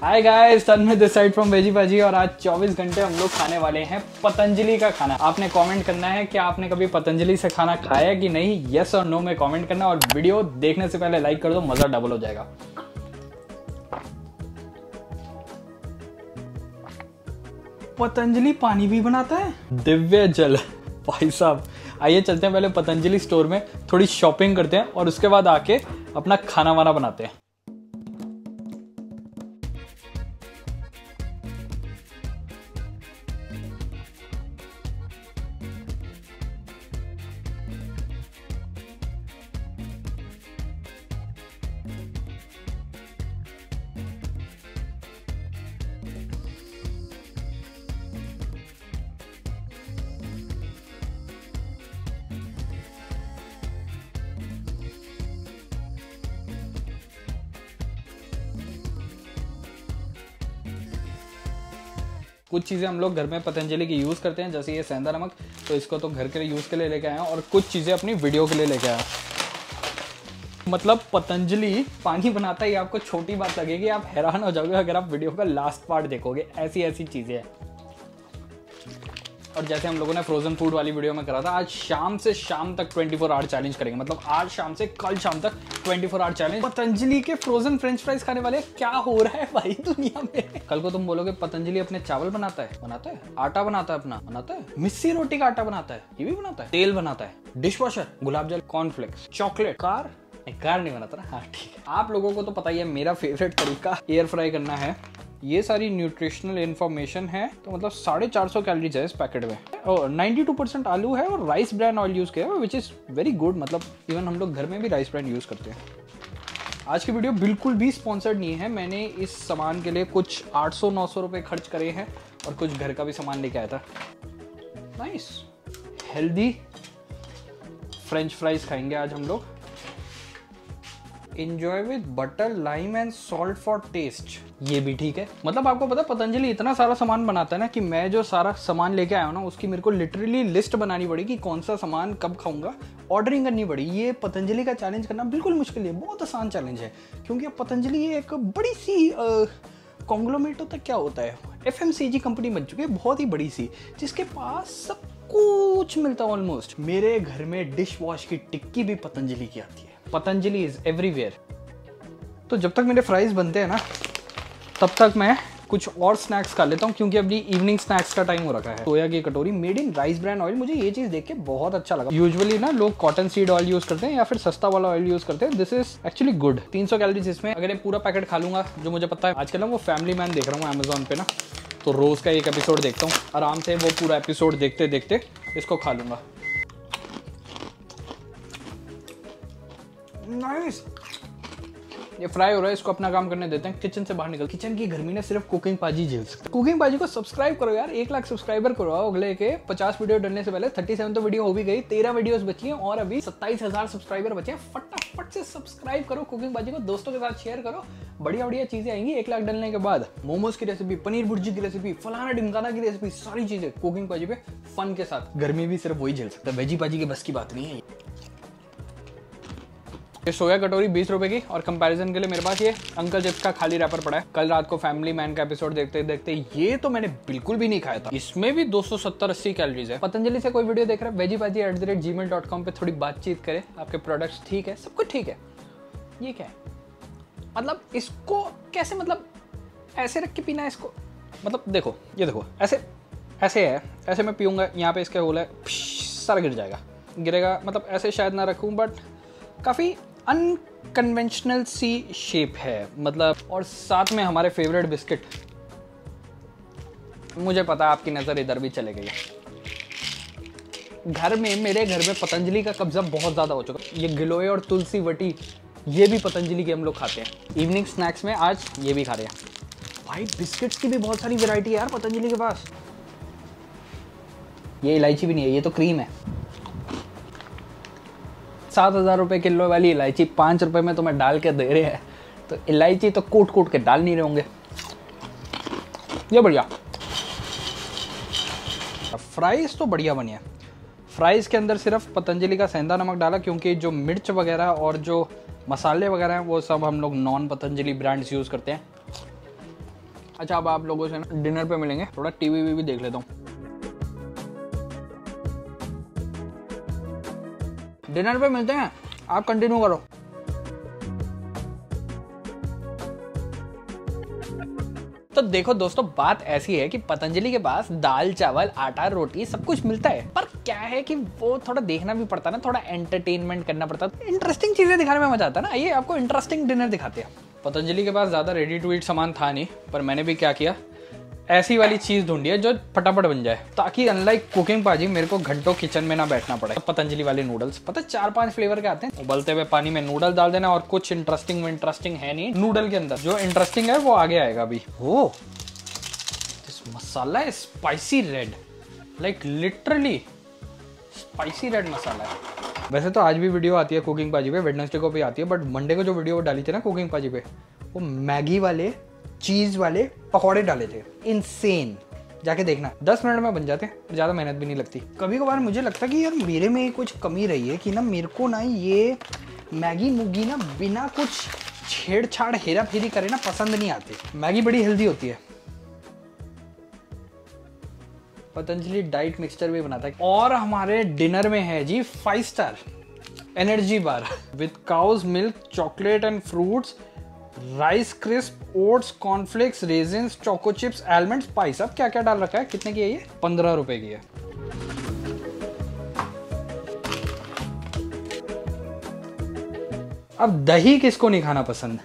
Hi guys, Tanmay this side from veggie Bhaji और आज 24 घंटे हम लोग खाने वाले हैं पतंजलि का खाना। आपने कमेंट करना है कि आपने कभी पतंजलि से खाना खाया कि नहीं, यस और नो में कमेंट करना और वीडियो देखने से पहले लाइक कर दो, मजा डबल हो जाएगा। पतंजलि पानी भी बनाता है, दिव्य जल। भाई साहब, आइए चलते हैं पहले पतंजलि स्टोर में, थोड़ी शॉपिंग करते हैं और उसके बाद आके अपना खाना वाना बनाते हैं। कुछ चीज़ें हम लोग घर में पतंजलि की यूज़ करते हैं, जैसे ये सेंधा नमक, तो इसको तो घर के लिए यूज़ के लिए लेके आए हैं और कुछ चीज़ें अपनी वीडियो के लिए लेके आए हैं। मतलब पतंजलि पानी बनाता ही आपको छोटी बात लगेगी, आप हैरान हो जाओगे अगर आप वीडियो का लास्ट पार्ट देखोगे। ऐसी ऐसी चीज़ें हैं। और जैसे हम लोगों ने फ्रोजन फूड वाली वीडियो में करा था, आज शाम से शाम तक 24 आवर चैलेंज करेंगे। मतलब आज शाम से कल शाम तक 24 आवर चैलेंज। पतंजलि के फ्रोजन फ्रेंच फ्राइज खाने वाले, क्या हो रहा है भाई दुनिया में। कल को तुम बोलोगे पतंजलि अपने चावल बनाता है, आटा बनाता है, अपना बनाता है, मिस्सी रोटी का आटा बनाता है, ये भी बनाता है, तेल बनाता है, डिश वॉशर, गुलाब जल, कॉर्नफ्लेक्स, चॉकलेट, कार नहीं बनाता ना। हाँ ठीक है, आप लोगों को तो पता ही है मेरा फेवरेट तरीका एयर फ्राई करना है। ये सारी न्यूट्रिशनल इन्फॉर्मेशन है, तो मतलब 450 कैलोरीज है इस पैकेट में और 92% आलू है और राइस ब्रांड ऑयल यूज़ किया है, विच इज़ वेरी गुड। मतलब इवन हम लोग घर में भी राइस ब्रांड यूज़ करते हैं। आज की वीडियो बिल्कुल भी स्पॉन्सर्ड नहीं है। मैंने इस सामान के लिए कुछ 800-900 रुपये खर्च करे हैं और कुछ घर का भी सामान लेके आया था। नाइस हेल्दी फ्रेंच फ्राइज खाएंगे आज हम लोग। Enjoy with butter, lime and salt for taste। ये भी ठीक है। मतलब आपको पता है पतंजलि इतना सारा सामान बनाता है ना कि मैं जो सारा सामान लेके आया हूँ ना, उसकी मेरे को लिटरली लिस्ट बनानी पड़ी कि कौन सा सामान कब खाऊंगा, ऑर्डरिंग करनी पड़ी। ये पतंजलि का चैलेंज करना बिल्कुल मुश्किल है, बहुत आसान चैलेंज है, क्योंकि पतंजलि एक बड़ी सी कॉन्ग्लोमेरेट होता क्या होता है, FMCG कंपनी बन चुकी है, बहुत ही बड़ी सी, जिसके पास सब कुछ मिलता है ऑलमोस्ट। मेरे घर में डिश वॉश की टिक्की भी पतंजलि की आती है। Patanjali is everywhere. तो जब तक मेरे फ्राइज बनते हैं ना, तब तक मैं कुछ और स्नैक्स खा लेता हूँ, क्योंकि अभी इवनिंग स्नैक्स का टाइम हो रखा है। सोया की कटोरी made in rice brand oil, मुझे ये चीज़ देख के बहुत अच्छा लगा। यूजुअली ना लोग कॉटन सीड ऑयल यूज़ करते हैं या फिर सस्ता वाला ऑयल यूज़ करते हैं। This is actually good. 300 calories इसमें। अगर ये पूरा पैकेट खा लूँगा, जो मुझे पता है, आजकल ना वो फैमिली मैन देख रहा हूँ अमेजोन पे ना, तो रोज़ का एक एपिसोड देखता हूँ, आराम से वो पूरा एपिसोड देखते देखते इसको खा लूँगा। नाइस। ये फ्राई हो रहा है, इसको अपना काम करने देते हैं। किचन से बाहर निकल। किचन की गर्मी ने सिर्फ कुकिंग पाजी झेल सकती है। कुकिंग पाजी को सब्सक्राइब करो यार, 1 लाख सब्सक्राइबर करो अगले के 50 वीडियो डलने से पहले। 37 तो वीडियो हो भी गई, 13 वीडियोस बची हैं और अभी 27,000 सब्सक्राइबर बचे हैं। फटाफट से सब्सक्राइब करो कुकिंग पाजी को, दोस्तों के साथ शेयर करो। बढ़िया बढ़िया चीजें आएंगी 1 लाख डलने के बाद। मोमोज की रेसिपी, पनीर भुर्जी की रेसिपी, फलाना ढिमकाना की रेसिपी, सारी चीजें कुकिंग पाजी पे फन के साथ। गर्मी भी सिर्फ वही झेल सकता है, वेजी पाजी की बस की बात नहीं है। ये सोया कटोरी 20 रुपए की, और कंपैरिजन के लिए मेरे पास ये अंकल चिप्स का खाली रैपर पड़ा है। कल रात को फैमिली मैन का एपिसोड देखते देखते ये तो मैंने बिल्कुल भी नहीं खाया था। इसमें भी 270-80 कैलोरीज है। पतंजलि से कोई वीडियो देख रहा है, vejipaji@gmail.com पे थोड़ी बातचीत करे। आपके प्रोडक्ट्स ठीक है, सब कुछ ठीक है। ये क्या है, मतलब इसको कैसे, मतलब ऐसे रख के पीना है इसको। मतलब देखो, ये देखो, ऐसे ऐसे है, ऐसे मैं पीऊंगा, यहाँ पे इसके होल है, सारा गिर जाएगा, गिरेगा। मतलब ऐसे शायद ना रखूँ, बट काफ़ी अनकन्वेंशनल सी शेप है मतलब। और साथ में हमारे फेवरेट बिस्किट। मुझे पता है आपकी नज़र इधर भी चले गई है। घर में, मेरे घर में पतंजलि का कब्जा बहुत ज़्यादा हो चुका है। ये गिलोय और तुलसी वटी, ये भी पतंजलि के हम लोग खाते हैं। इवनिंग स्नैक्स में आज ये भी खा रहे हैं। भाई बिस्किट्स की भी बहुत सारी वैरायटी है यार पतंजलि के पास। ये इलायची भी नहीं है, ये तो क्रीम है। 7,000 रुपये किलो वाली इलायची 5 रुपये में तुम्हें डाल के दे रहे हैं, तो इलायची तो कूट कूट के डाल नहीं रहे होंगे। ये बढ़िया फ्राइज तो बढ़िया बनी है। फ्राइज के अंदर सिर्फ पतंजलि का सेंधा नमक डाला, क्योंकि जो मिर्च वगैरह और जो मसाले वगैरह हैं वो सब हम लोग नॉन पतंजलि ब्रांड्स यूज़ करते हैं। अच्छा अब आप लोगों से ना डिनर पे मिलेंगे, थोड़ा टीवी भी देख लेता हूँ। डिनर पे मिलते हैं, आप कंटिन्यू करो। तो देखो दोस्तों, बात ऐसी है कि पतंजलि के पास दाल चावल आटा रोटी सब कुछ मिलता है, पर क्या है कि वो थोड़ा देखना भी पड़ता है ना, थोड़ा एंटरटेनमेंट करना पड़ता है, इंटरेस्टिंग चीजें दिखाने में मजा आता है ना। आइए आपको इंटरेस्टिंग डिनर दिखाते हैं। पतंजलि के पास ज्यादा रेडी टू ईट सामान था नहीं, पर मैंने भी क्या किया, ऐसी वाली चीज ढूंढी है जो फटाफट बन जाए, ताकि अनलाइक कुकिंग पाजी मेरे को घंटों किचन में ना बैठना पड़े। पतंजलि वाले नूडल्स पता 4-5 फ्लेवर के आते हैं। उबलते हुए पानी में नूडल डाल देना, और कुछ इंटरेस्टिंग है नहीं नूडल के अंदर, जो इंटरेस्टिंग है वो आगे आएगा अभी। ओ दिस मसाला है spicy red, like literally spicy red masala है। वैसे तो आज भी वीडियो आती है कुकिंग पाजी पे, वेडनेसडे को भी आती है, बट मंडे को जो वीडियो डाली थी ना कुकिंग पाजी पे, वो मैगी वाले चीज वाले पकौड़े डाले थे। इनसेन, जाके देखना, 10 मिनट में बन जाते हैं, ज्यादा मेहनत भी नहीं लगती। कभी कभार मुझे लगता है कि यार मेरे में कुछ कमी रही है कि ना मेरे को ना ये मैगी मुगी ना बिना कुछ छेड़छाड़ हेरा फेरी करे ना पसंद नहीं आती। मैगी बड़ी हेल्दी होती है। पतंजलि डाइट मिक्सचर भी बनाता है। और हमारे डिनर में है जी 5 star energy bar with cow's milk, chocolate and fruits, rice crisp, oats, cornflakes, raisins, choco chips, almond, spice. अब क्या क्या डाल रखा है, कितने की है ये? 15 रुपए की है। अब दही किसको नहीं खाना पसंद?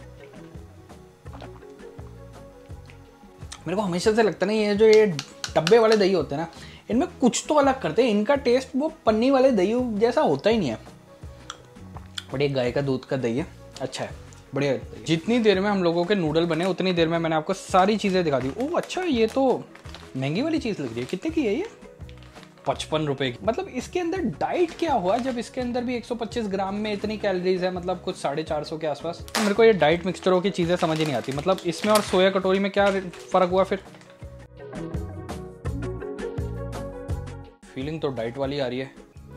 मेरे को हमेशा से लगता नहीं है जो ये डब्बे वाले दही होते हैं ना, इनमें कुछ तो अलग करते हैं। इनका टेस्ट वो पन्नी वाले दही जैसा होता ही नहीं है। बट ये गाय का दूध का दही है, अच्छा है, बढ़िया। जितनी देर में हम लोगों के नूडल बने उतनी देर में मैंने आपको सारी चीज़ें दिखा दी। ओह अच्छा, ये तो महंगी वाली चीज़ लग रही है। कितने की है ये? 55 रुपए की। मतलब इसके अंदर डाइट क्या हुआ जब इसके अंदर भी 125 ग्राम में इतनी कैलोरीज है, मतलब कुछ 450 के आसपास। तो मेरे को ये डाइट मिक्सचरों की चीज़ें समझ ही नहीं आती। मतलब इसमें और सोया कटोरी में क्या फ़र्क हुआ फिर? फीलिंग तो डाइट वाली आ रही है।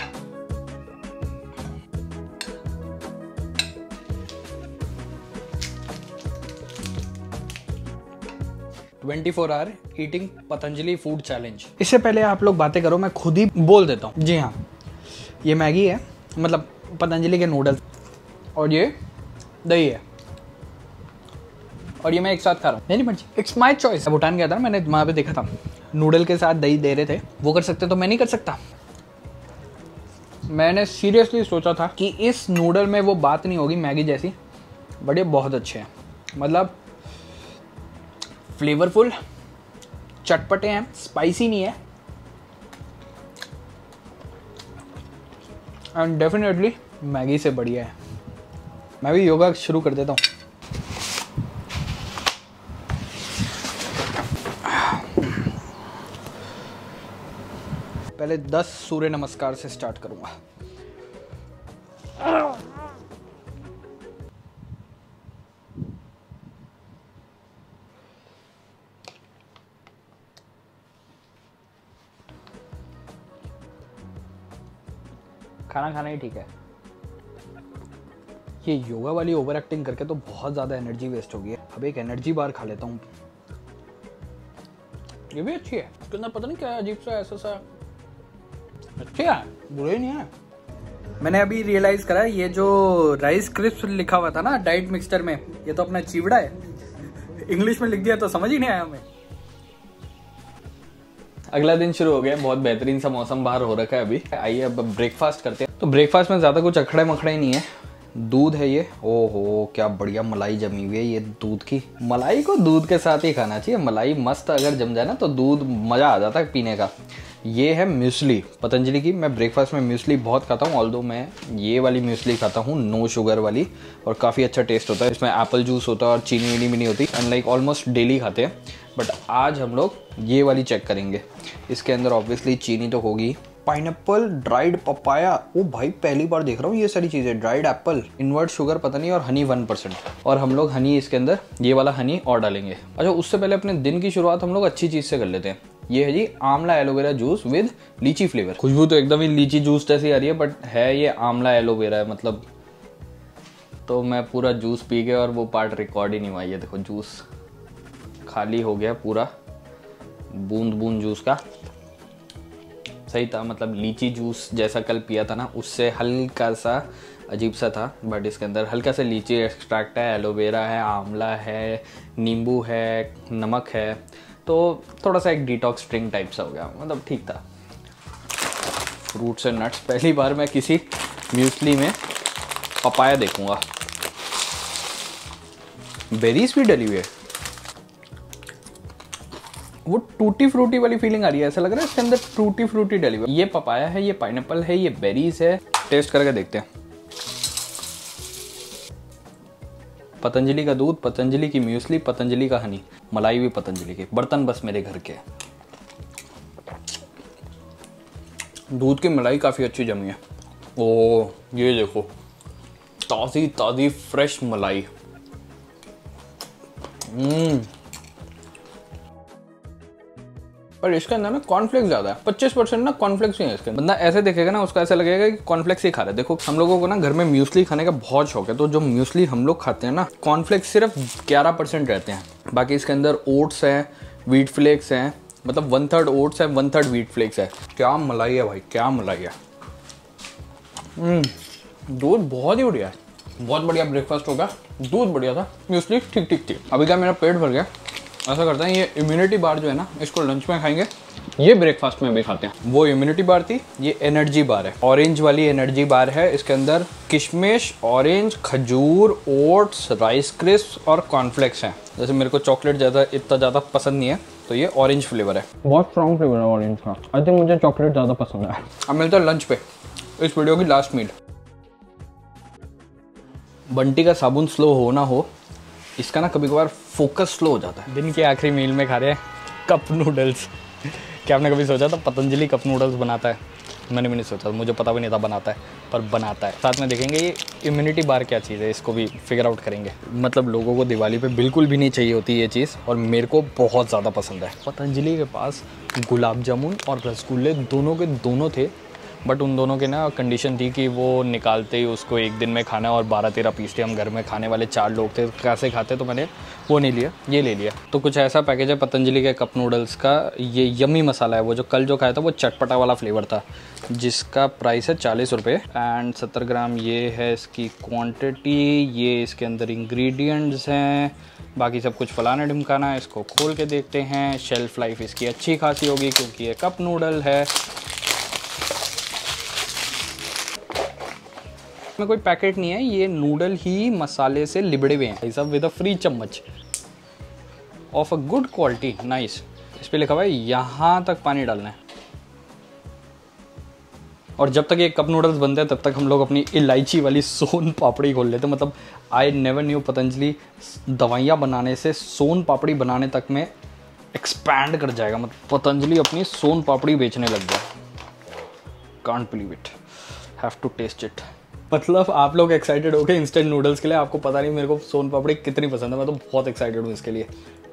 "24 hour eating Patanjali food challenge". इससे पहले आप लोग बातें करो, मैं खुद ही बोल देता हूँ। जी हाँ, ये मैगी है, मतलब पतंजलि के नूडल्स, और ये दही है, और ये मैं एक साथ खा रहा हूँ। मेरी मर्जी, इट्स माई चॉइस। भूटान गया था ना, मैंने वहाँ पे देखा था नूडल के साथ दही दे रहे थे। वो कर सकते तो मैं नहीं कर सकता? मैंने सीरियसली सोचा था कि इस नूडल में वो बात नहीं होगी मैगी जैसी, बट ये बहुत अच्छे हैं। मतलब फ्लेवरफुल, चटपटे हैं, स्पाइसी नहीं है, एंड डेफिनेटली मैगी से बढ़िया है। मैं भी योगा शुरू कर देता हूँ। पहले 10 सूर्य नमस्कार से स्टार्ट करूंगा। खाना खाना ही ठीक है। ये योगा वाली ओवर एक्टिंग करके तो बहुत ज्यादा एनर्जी वेस्ट हो गई है। अब एक एनर्जी बार खा लेता हूँ। ये भी अच्छी है, इसके अंदर पता नहीं क्या अजीब सा ऐसा सा अच्छे है, बुरे नहीं है। मैंने अभी रियलाइज करा, ये जो राइस क्रिस्प लिखा हुआ था ना डाइट मिक्सचर में, ये तो अपना चिवड़ा है। इंग्लिश में लिख दिया तो समझ ही नहीं आया हमें। अगला दिन शुरू हो गया, बहुत बेहतरीन सा मौसम बाहर हो रखा है अभी। आइए अब ब्रेकफास्ट करते हैं। तो ब्रेकफास्ट में ज्यादा कुछ अखड़े मखड़े नहीं है। दूध है ये, ओहो क्या बढ़िया मलाई जमी हुई है। ये दूध की मलाई को दूध के साथ ही खाना चाहिए। मलाई मस्त अगर जम जाए ना तो दूध मजा आ जाता है पीने का। ये है म्यूसली पतंजलि की। मैं ब्रेकफास्ट में म्यूसली बहुत खाता हूँ, ऑल्दो मैं ये वाली म्यूसली खाता हूँ, नो शुगर वाली, और काफ़ी अच्छा टेस्ट होता है। इसमें एप्पल जूस होता है और चीनी वीनी भी नहीं होती। अनलाइक ऑलमोस्ट डेली खाते हैं, बट आज हम लोग ये वाली चेक करेंगे। इसके अंदर ऑब्वियसली चीनी तो होगी। पाइनएप्पल, ड्राइड पपाया, ओ भाई पहली बार देख रहा हूँ ये सारी चीज़ें। ड्राइड एप्पल, इन्वर्ट शुगर पता नहीं, और हनी 1%। और हम लोग हनी इसके अंदर ये वाला हनी और डालेंगे। अच्छा, उससे पहले अपने दिन की शुरुआत हम लोग अच्छी चीज़ से कर लेते हैं। ये है जी amla aloe vera juice with lychee flavour. खुशबू तो एकदम ही लीची जूस जैसी आ रही है, बट है ये आंवला एलोवेरा है मतलब। तो मैं पूरा जूस पी गया और वो पार्ट रिकॉर्ड ही नहीं हुआ। ये देखो जूस खाली हो गया पूरा, बूंद बूंद जूस का। सही था, मतलब लीची जूस जैसा कल पिया था ना, उससे हल्का सा अजीब सा था, बट इसके अंदर हल्का सा लीची एक्सट्रैक्ट है, एलोवेरा है, आंवला है, नींबू है, नमक है, तो थोड़ा सा एक डिटॉक्स ड्रिंक टाइप सा हो गया, मतलब ठीक था। फ्रूट्स एंड नट्स, पहली बार मैं किसी म्यूसली में पपाया देखूंगा। बेरीज भी डली हुई है, वो टूटी फ्रूटी वाली फीलिंग आ रही है, ऐसा लग रहा है इसके अंदर टूटी फ्रूटी डली हुई है। ये पपाया है, ये पाइनएप्पल है, ये बेरीज है। टेस्ट करके देखते हैं। पतंजलि का दूध, पतंजलि की म्यूसली, पतंजलि का हनी, मलाई भी पतंजलि की, बर्तन बस मेरे घर के। दूध की मलाई काफी अच्छी जमी है। ओ ये देखो, ताजी ताजी फ्रेश मलाई। पर इसके अंदर ना कॉर्नफ्लेक्स ज्यादा है, 25% ना कॉर्नफ्लेक्स ही है इसके अंदर। बंदा ऐसे देखेगा ना, उसको ऐसा लगेगा कि कॉर्नफ्लेक्स ही खा रहा है। देखो हम लोगों को ना घर में म्यूसली खाने का बहुत शौक है, तो जो म्यूसली हम लोग खाते हैं ना, कॉर्नफ्लेक्स सिर्फ 11% रहते हैं, बाकी इसके अंदर ओट्स है, व्हीट फ्लेक्स है, मतलब 1/3 ओट्स है, 1/3 व्हीट फ्लेक्स है। क्या मलाई है भाई, क्या मलाई है। दूध बहुत ही बढ़िया है, बहुत बढ़िया ब्रेकफास्ट होगा। दूध बढ़िया था, म्यूसली ठीक ठीक थी। अभी क्या मेरा पेट भर गया, ऐसा करते हैं ये इम्यूनिटी बार जो है ना, इसको लंच में खाएंगे, ये ब्रेकफास्ट में भी खाते हैं। वो इम्यूनिटी बार थी, ये एनर्जी बार है, ऑरेंज वाली एनर्जी बार है। इसके अंदर किशमिश, ऑरेंज, खजूर, ओट्स, राइस क्रिस्प और कॉर्नफ्लेक्स हैं। जैसे मेरे को चॉकलेट इतना ज़्यादा पसंद नहीं है, तो ये ऑरेंज फ्लेवर है, बहुत स्ट्रॉन्ग फ्लेवर है ऑरेंज का। आई थिंक मुझे चॉकलेट ज़्यादा पसंद है। अब मिलता है लंच पे, इस वीडियो की लास्ट मील। बंटी का साबुन स्लो हो ना हो, इसका ना कभी कभार फोकस स्लो हो जाता है। दिन के आखिरी मील में खा रहे हैं कप नूडल्स। क्या आपने कभी सोचा था पतंजलि कप नूडल्स बनाता है? मैंने भी नहीं सोचा, मुझे पता भी नहीं था बनाता है, पर बनाता है। साथ में देखेंगे ये इम्यूनिटी बार क्या चीज़ है, इसको भी फिगर आउट करेंगे। मतलब लोगों को दिवाली पे बिल्कुल भी नहीं चाहिए होती ये चीज़, और मेरे को बहुत ज़्यादा पसंद है। पतंजलि के पास गुलाब जामुन और रसगुल्ले दोनों के दोनों थे, बट उन दोनों के ना कंडीशन थी कि वो निकालते ही उसको एक दिन में खाना, और 12-13 पीस थे। हम घर में खाने वाले 4 लोग थे, कैसे खाते, तो मैंने वो नहीं लिया, ये ले लिया। तो कुछ ऐसा पैकेज है पतंजलि के कप नूडल्स का। ये यम्मी मसाला है, वो जो कल जो खाया था वो चटपटा वाला फ्लेवर था, जिसका प्राइस है 40 रुपये एंड 70 ग्राम ये है इसकी क्वांटिटी। ये इसके अंदर इंग्रेडिएंट्स हैं, बाकी सब कुछ फलाना ढिमकाना है। इसको खोल के देखते हैं। शेल्फ लाइफ इसकी अच्छी खासी होगी क्योंकि ये कप नूडल है। में कोई पैकेट नहीं है, ये नूडल ही मसाले से लिबड़े हुए हैं, सब with a free chammach of a good quality, nice. इस पे लिखा हुआ है यहाँ तक पानी डालना है। और जब तक ये कप नूडल्स बनते हैं तब तक हम लोग अपनी इलायची वाली सोन पापड़ी खोल लेते हैं। मतलब आई नेवर न्यू पतंजलि दवाइयाँ बनाने से सोन पापड़ी बनाने तक में एक्सपैंड कर जाएगा। मतलब पतंजलि अपनी सोन पापड़ी बेचने लग गया। Can't believe it, have to taste it. मतलब आप लोग एक्साइटेड हो गए इंस्टेंट नूडल्स के लिए। आपको पता नहीं मेरे को सोन पापड़ी कितनी पसंद है, मैं तो बहुत एक्साइटेड हूँ इसके लिए।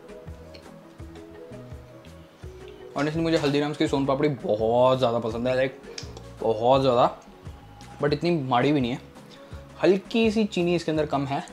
ऑनेस्टली मुझे हल्दीराम्स की सोन पापड़ी बहुत ज़्यादा पसंद है, लाइक बहुत ज़्यादा, बट इतनी माड़ी भी नहीं है। हल्की सी चीनी इसके अंदर कम है।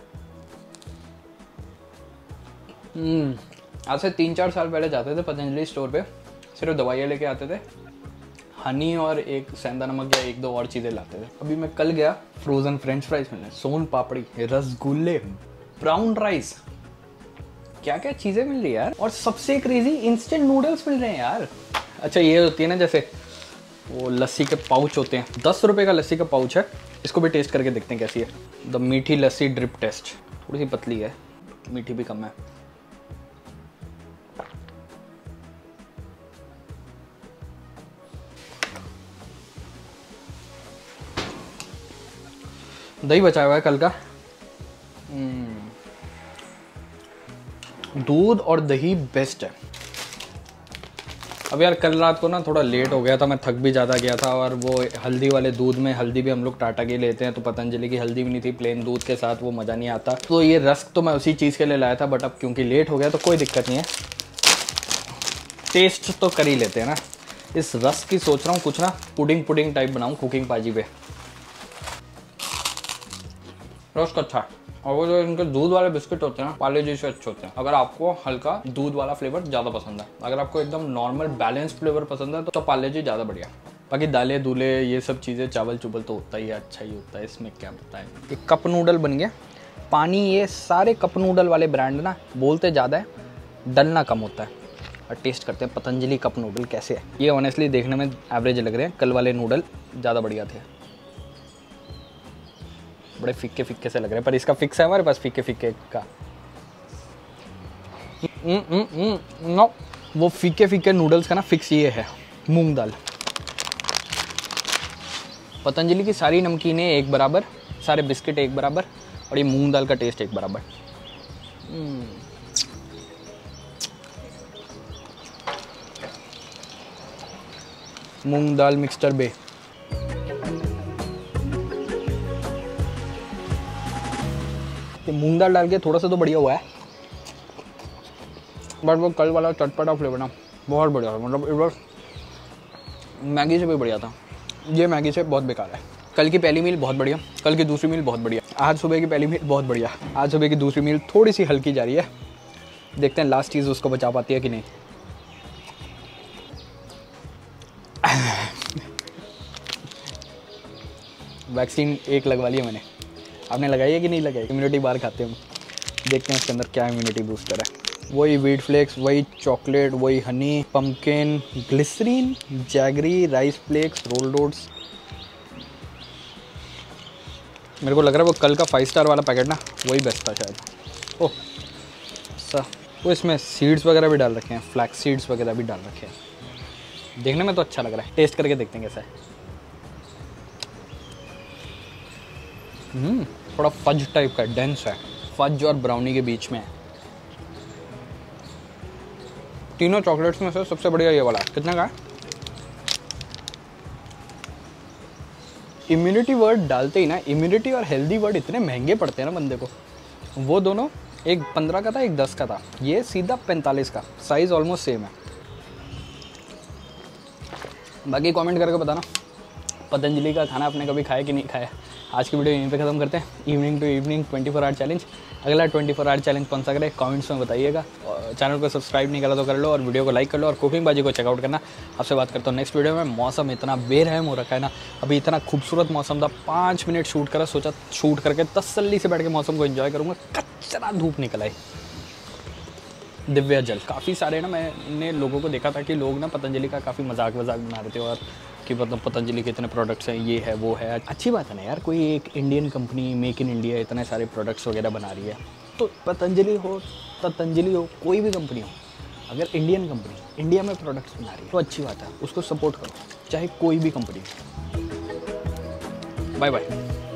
आज से 3-4 साल पहले जाते थे पतंजलि स्टोर पे, सिर्फ दवाइयाँ लेके आते थे, हनी और एक सेंधा नमक या 1-2 और चीज़ें लाते थे। अभी मैं कल गया फ्रोजन फ्रेंच फ्राइज मिलने, सोन पापड़ी, रसगुल्ले, ब्राउन राइस, क्या क्या चीज़ें मिल रही है यार। और सबसे क्रेजी इंस्टेंट नूडल्स मिल रहे हैं यार। अच्छा ये होती है ना, जैसे वो लस्सी के पाउच होते हैं, 10 रुपये का लस्सी का पाउच है। इसको भी टेस्ट करके देखते हैं कैसी है। द मीठी लस्सी ड्रिप टेस्ट। थोड़ी सी पतली है, मीठी भी कम है। दही बचा हुआ है कल का। दूध और दही बेस्ट है। अब यार कल रात को ना थोड़ा लेट हो गया था, मैं थक भी ज़्यादा गया था, और वो हल्दी वाले दूध में, हल्दी भी हम लोग टाटा की लेते हैं, तो पतंजलि की हल्दी भी नहीं थी, प्लेन दूध के साथ वो मज़ा नहीं आता। तो ये रस्क तो मैं उसी चीज़ के लिए लाया था, बट अब क्योंकि लेट हो गया तो कोई दिक्कत नहीं है, टेस्ट तो कर ही लेते हैं ना। इस रस्क की सोच रहा हूँ कुछ ना पुडिंग टाइप बनाऊँ कुकिंग पाजी पे। रस्क अच्छा, और वो जो इनके दूध वाले बिस्किट होते हैं पार्ले जी से अच्छे होते हैं, अगर आपको हल्का दूध वाला फ्लेवर ज़्यादा पसंद है। अगर आपको एकदम नॉर्मल बैलेंस फ्लेवर पसंद है तो पार्ले जी ज़्यादा बढ़िया। बाकी दालें दूल्हे ये सब चीज़ें चावल चुवल तो होता ही है, अच्छा ही होता है, इसमें क्या बताएं। एक कप नूडल बन गया। पानी ये सारे कप नूडल वाले ब्रांड ना बोलते ज़्यादा है, डलना कम होता है। और टेस्ट करते हैं पतंजलि कप नूडल कैसे है। ये ऑनेस्टली देखने में एवरेज लग रहे हैं, कल वाले नूडल ज़्यादा बढ़िया थे, बड़े फिक्के फिक्के से लग रहे हैं, पर इसका फिक्स है हमारे पास फिक्के फिक्के का। नो, वो फीके फीके नूडल्स का ना फिक्स ये है, मूंग दाल। पतंजलि की सारी नमकीनें एक बराबर, सारे बिस्किट एक बराबर, और ये मूंग दाल का टेस्ट एक बराबर। मूंग दाल मिक्सचर बे। मूंग दाल डाल के थोड़ा सा तो बढ़िया हुआ है, बट वो कल वाला चटपटा फ्लेवर ना बहुत बढ़िया था। मतलब इस बार मैगी से भी बढ़िया था, ये मैगी से बहुत बेकार है। कल की पहली मील बहुत बढ़िया, कल की दूसरी मील बहुत बढ़िया, आज सुबह की पहली मील बहुत बढ़िया, आज सुबह की दूसरी मील थोड़ी सी हल्की जा रही है। देखते हैं लास्ट चीज़ उसको बचा पाती है कि नहीं। वैक्सीन एक लगवा लिया मैंने, आपने लगाई है कि नहीं लगाई? इम्यूनिटी बार खाते हैं हम, देखते हैं उसके अंदर क्या इम्यूनिटी बूस्टर है। वही व्हीट फ्लेक्स, वही चॉकलेट, वही honey, pumpkin, glycerine, jaggery, rice flakes, rolled oats. मेरे को लग रहा है वो कल का 5 स्टार वाला पैकेट ना वही बेस्ट था शायद। ओह सा, वो इसमें सीड्स वगैरह भी डाल रखे हैं, फ्लैक्स सीड्स वगैरह भी डाल रखे हैं। देखने में तो अच्छा लग रहा है, टेस्ट करके देखते हैं कैसा है। थोड़ा फज टाइप का डेंस है, फज और ब्राउनी के बीच में है। तीनों चॉकलेट्स में से सबसे बढ़िया ये वाला। कितने का है? इम्यूनिटी वर्ड डालते ही ना, इम्यूनिटी और हेल्दी वर्ड इतने महंगे पड़ते हैं ना बंदे को। वो दोनों एक 15 का था, एक 10 का था, ये सीधा 45 का। साइज ऑलमोस्ट सेम है। बाकी कमेंट करके बताना पतंजलि का खाना आपने कभी खाया कि नहीं खाया। आज की वीडियो यहीं पे ख़त्म करते हैं। Evening to evening 24 hour challenge. अगला 24 आवर चैलेंज कौन सा करे कमेंट्स में बताइएगा। चैनल को सब्सक्राइब नहीं करा तो कर लो, और वीडियो को लाइक कर लो, और कुकिंग बाजी को चेकआउट करना। आपसे बात करता हूँ नेक्स्ट वीडियो में। मौसम इतना बेरहम हो रखा है ना, अभी इतना खूबसूरत मौसम था, 5 मिनट शूट करा, सोचा शूट करके तसल्ली से बैठ के मौसम को एंजॉय करूँगा। कच्चा धूप निकल आई, दिव्या जल। काफ़ी सारे ना मैंने लोगों को देखा था कि लोग ना पतंजलि का काफ़ी मजाक बना रहे थे, और कि मतलब पतंजलि के इतने प्रोडक्ट्स हैं, ये है वो है। अच्छी बात है ना यार, कोई एक Indian company make in India इतने सारे प्रोडक्ट्स वगैरह बना रही है। तो पतंजलि हो कोई भी कंपनी हो, अगर इंडियन कंपनी इंडिया में प्रोडक्ट्स बना रही है तो अच्छी बात है, उसको सपोर्ट करो, चाहे कोई भी कंपनी हो। Bye bye.